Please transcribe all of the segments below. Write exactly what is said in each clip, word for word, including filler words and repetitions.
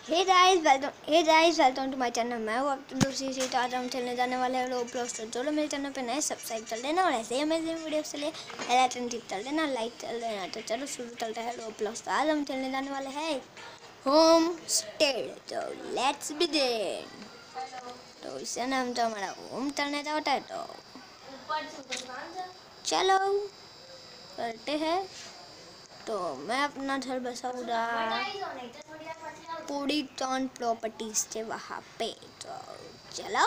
Hey guys welcome hey guys welcome to my channel. मैं हूँ अब दूसरी सीट आज हम खेलने जाने वाले हैं रोब्लॉक्स। तो चलो मेरे चैनल पे नए सब्सक्राइब कर लेना और ऐसे ही अमेजिंग वीडियो के लिए बेल टिक कर लेना, लाइक कर लेना। तो चलो शुरू चलता है रोब्लॉक्स। आज हम खेलने जाने वाले हैं होम स्टे। तो लेट्स बिगिन। तो इससे नाम तो हमारा होम चलने का होता है। तो चलो करते हैं। तो मैं अपना घर बसाऊंगा पूरी टॉन प्रॉपर्टीज से वहाँ पे। तो चलो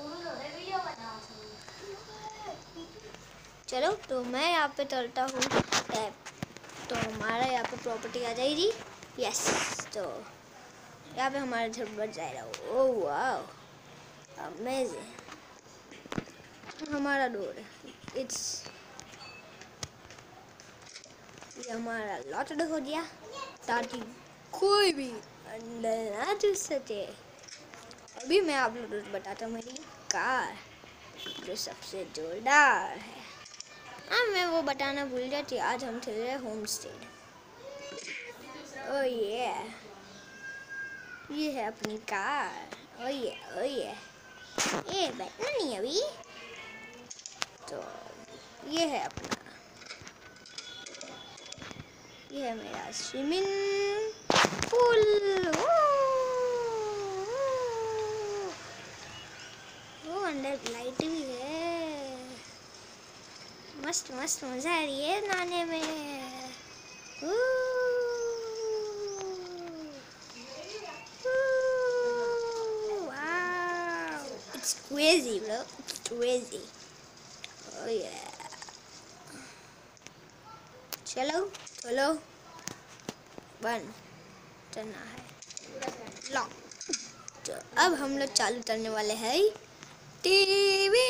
चलो तो मैं यहाँ पे चलता हूँ। तो हमारा यहाँ पे प्रॉपर्टी आ जाएगी। यस, तो यहाँ पे हमारा घर बच जाएगा। ओह वाह अमेजिंग। हमारा डोर है, इट्स ये हमारा लॉटड हो गया ताकि कोई भी अंदर ना घुस सके। अभी मैं आप लोगों को बताता हूँ मेरी कार जो सबसे जोरदार है। हाँ मैं वो बताना भूल गया थी। आज हम खेल रहे होम स्टे। ओह ये ये है अपनी कार। ओह ये ओह ये ये बैठना नहीं अभी। तो ये है अपना ये है मेरा स्विमिंग पूल। वो अंदर लाइट भी है। मस्त मस्त मजा आ रही है नहाने में। It's crazy, bro. It's crazy. Oh yeah. चलो चलो बंद करना है लॉक। तो अब हम लोग चालू करने वाले हैं टीवी।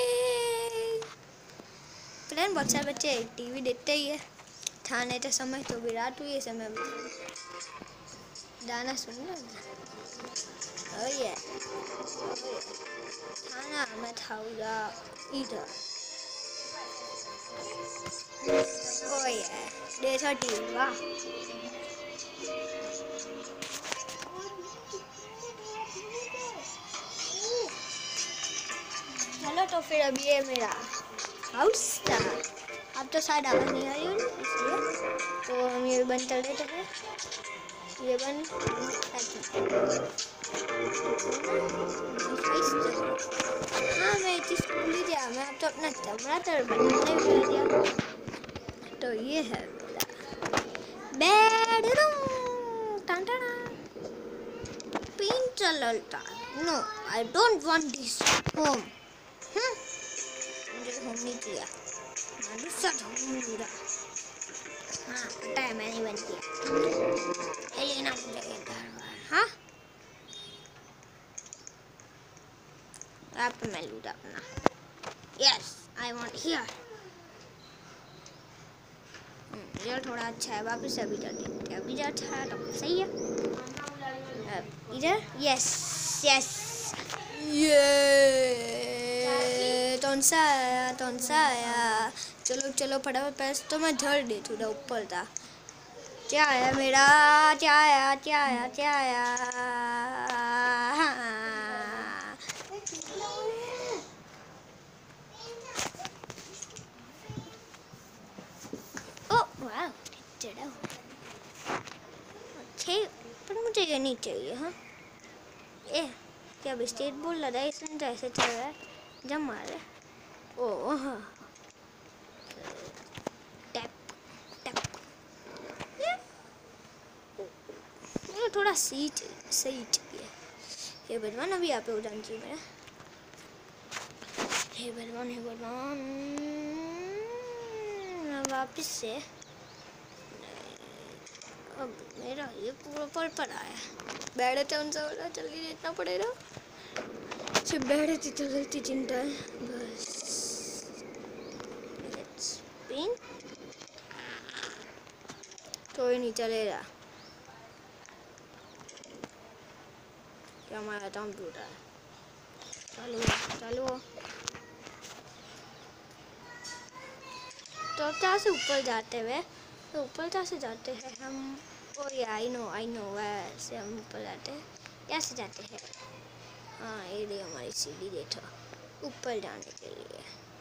फ्रेंड बहुत सारे बच्चे टीवी देखते ही है। खाने के समय तो विराट हुई समय गाना सुन लो। oh yeah. खाना मैं खाऊंगा इधर। oh yeah. देखो टीवी। वाह चलो तो फिर अब ये मेरा हाउस था। अब तो शायद आवाज नहीं आ रही होगी इसलिए तो हम ये बंद कर देते हैं। ये बंद। हाँ मैं चीज भूल ही गया। मैं अब तो अपना कमरा तर बनाने भूल गया। तो ये है मेरा बेडरूम। टांटाना पिन चलता। No I don't want this home. मुझे होम नहीं किया। मैं दूसरा होम लूँगा। हाँ पता है मैंने बंद किया। ये लेना मुझे हाँ आप मैं लूँगा अपना। Yes I want here. ये थोड़ा अच्छा है। वापस अभी जा देते अभी जा अच्छा है तो सही है। इधर यस यस ये कौन सा आया कौन सा आया। चलो चलो फटाफट पैस तो मैं झड़ दे थोड़ा ऊपर था। क्या आया मेरा क्या आया क्या आया क्या आया। ओ वाह चढ़ा अच्छे पर मुझे ये नहीं चाहिए। हाँ ए क्या बिस्टेट बोल रहा है इसमें तो ऐसे चल रहा है जब मारे। ओ हाँ टैप टैप ये थोड़ा सही सही चाहिए। हे भगवान अभी यहाँ पे उड़ान चाहिए मेरा। हे भगवान हे भगवान वापिस से अब मेरा ये पूरा पल पर आया। बैठे थे उनसे बोला जल्दी देखना पड़ेगा। सिर्फ बैठे थी तो गलती चिंता है बस। पिन कोई नहीं चलेगा। क्या हमारा कंप्यूटर है चालू चालू। तो क्या से ऊपर जाते हुए तो ऊपर क्या से जाते हैं हम। ओ ये आई नो आई नो वैसे हम ऊपर जाते हैं। कैसे जाते हैं? हाँ ये रही हमारी सीढ़ी, देखो ऊपर जाने के लिए।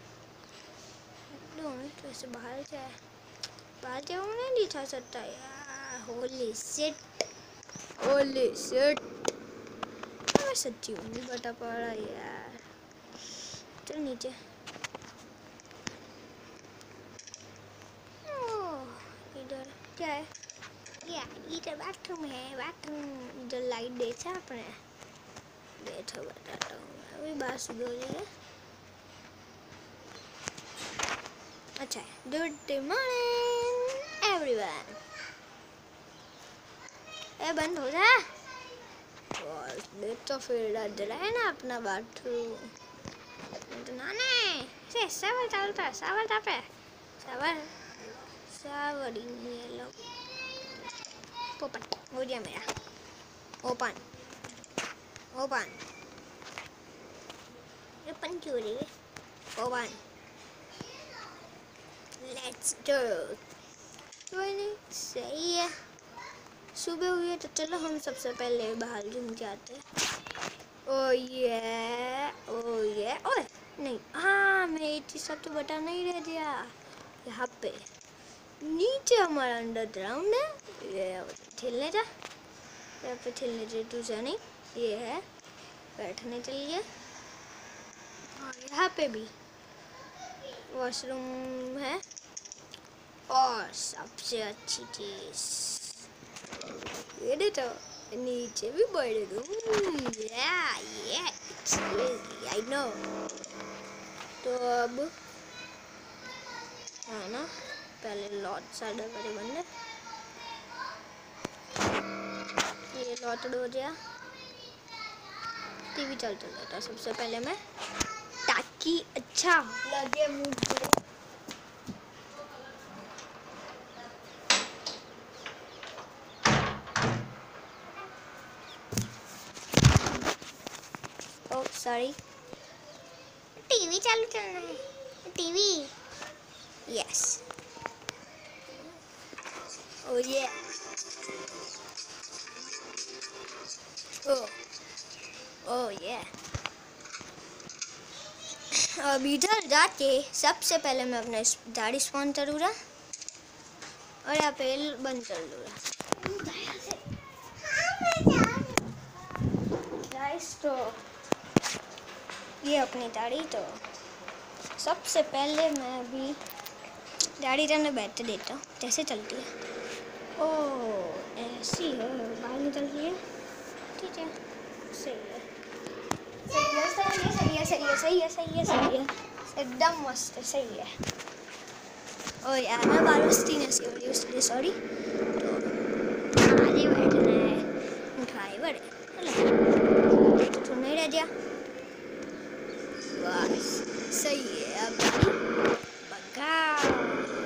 तो ऐसे बाहर जाए, बाहर जाऊँ नहीं दिखा सकता यार। होली शिट, होली शिट, मैं सच्ची हूँ नहीं बता पा रहा यार। चल नीचे। इधर क्या है? या इधर बाथरूम है, बाथरूम। इधर लाइट देखा आपने? देखो बताता हूँ मैं, अभी बात शुरू हो जाए। अच्छा है। Good morning everyone. ए बंद हो जा। देख तो फिर डर है ना अपना बाथरूम। तो ना नहीं से सावर चलता है, सावर तापे सावर सावर ये लोग। पोपट हो गया मेरा। ओपन ओपन ओपन क्यों रे? ओपन। Let's go. कोई नहीं, सही है। सुबह हुई है तो चलो हम सबसे पहले बाहर घूम के आते हैं। ओ ये ओ ये ओए नहीं, हाँ मैं एक चीज़ सब तो बता नहीं रह दिया। यहाँ पे नीचे हमारा अंडरग्राउंड है। ये खेलने जा, यहाँ पे खेलने जा दूसरा नहीं, ये है बैठने चलिए। और यहाँ पे भी वॉशरूम है। और सबसे अच्छी चीज़ ये देखो, नीचे भी बड़े रूम। या ये आई नो। तो अब है ना, पहले लॉट साइड बड़े बंदे, ये लॉट हो गया। टीवी चल चल रहा था सबसे पहले मैं, ताकि अच्छा लगे मुझे। ओह सॉरी, टीवी चालू चलना है, टीवी। यस ओ ये ओ ओ ये। अब इधर जाके सबसे पहले मैं अपना गाड़ी स्पॉन करूँगा और यहाँ पे बंद कर दूँगा। गाइस तो ये अपनी गाड़ी, तो सबसे पहले मैं अभी गाड़ी जाने बैठ देता हूँ कैसे चलती है। ओह ऐसी है, बाहर निकल रही है। ठीक है, सही है सही है सही है सही है सही है सही है सही है, एकदम मस्त है, सही है। ओ यार मैं बार मस्ती नहीं सी हो रही उसके लिए सॉरी। तो आगे बैठना है ड्राइवर है तो नहीं रह गया, बस सही है। अब भगाओ।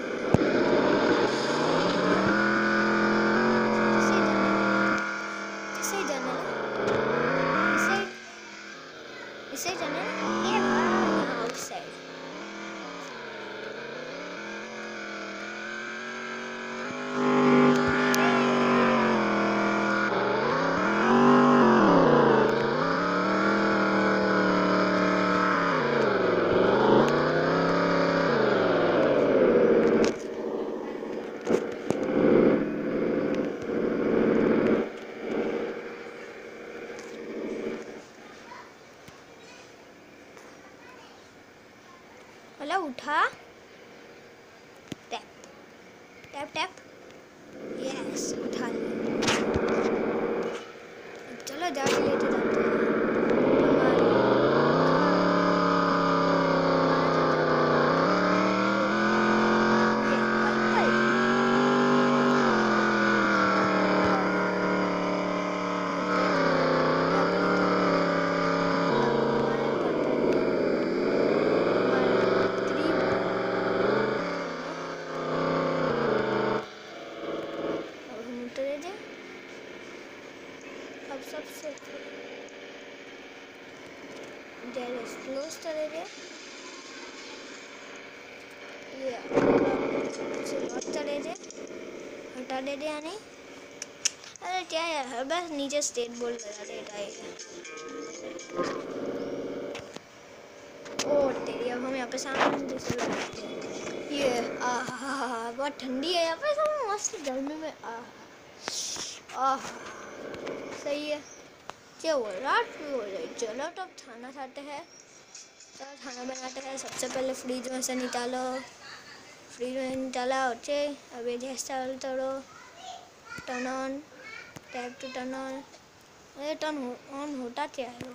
इसे जाना इसे इसे जाना ये आउटसाइड। मतलब उठा, टैप टैप टैप, यस उठा लिया। चलो गाड़ी लेते जाते हैं। अब सबसे गैरेज क्लोज करे दे, ये से लॉक करे दे, हटा दे दे यानी अरे क्या यार, बस नीचे स्टेट बोर्ड लगा देता है। ओ तेरी, अब हम यहाँ पे सामने से लगाते हैं ये। आहा बहुत ठंडी है यहाँ पे, सब मस्त गर्मी में। आह आह सही है। क्या हो रात भी हो रही। चलो तो अब खाना खाते हैं। चलो खाना बनाते हैं। सबसे पहले फ्रिज में से निकालो, फ्रिज में निकाला ओके। अब ये गैस चालू करो, turn on, tap to turn on. अरे टर्न ऑन होता क्या है वो,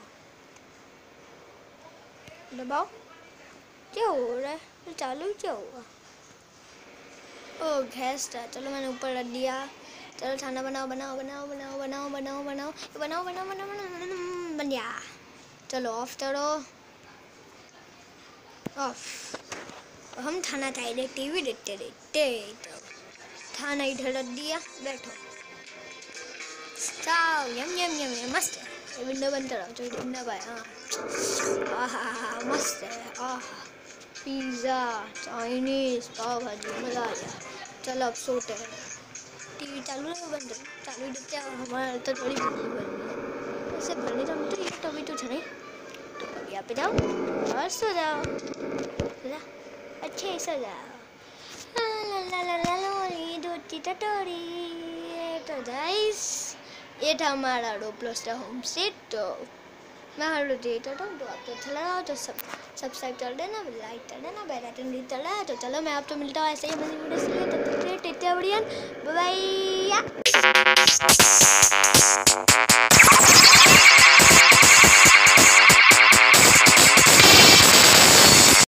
दबाओ। क्या हो रहा है, तो चालू ही क्या हुआ। ओ गैस था, चलो मैंने ऊपर रख दिया। चलो खाना बनाओ बनाओ बनाओ बनाओ बनाओ बनाओ बनाओ बनाओ बनाओ बनाओ बनाओ बन गया। चलो ऑफ करो, ऑफ। हम खाना खाएंगे, टीवी देखते देखते। तो खाना इधर रख दिया, बैठो खाओ। यम यम यम यम मस्त है। ये विंडो बंद करो तो विंडो पाए। हाँ आहा मस्त है। आहा पिज़्ज़ा, चाइनीज़, पाव भाजी, मज़ा आ गया। चलो अब सोते हैं। टीवी चालू नहीं बंद चालू देखते हैं। हमारा तो थोड़ी बिजली भरनी ऐसे भरनी तो हम तो एक टॉबी तो नहीं। तो अब यहाँ पे जाओ और सो जाओ, सो जाओ अच्छे सो जाओ। ला ला ला ला लोरी दूधी टटोरी। तो गाइस ये था हमारा रोब्लॉक्स का होम सेट। तो मैं हर रोज यही करता हूँ। तो आपको अच्छा लगा तो सब सब्सक्राइब कर देना, लाइक कर देना, बेल आइकन भी कर देना। तो चलो मैं आपको मिलता हूँ ऐसे ही मज़े वीडियो से। तब तक के लिए टेक केयर, बाय बाय।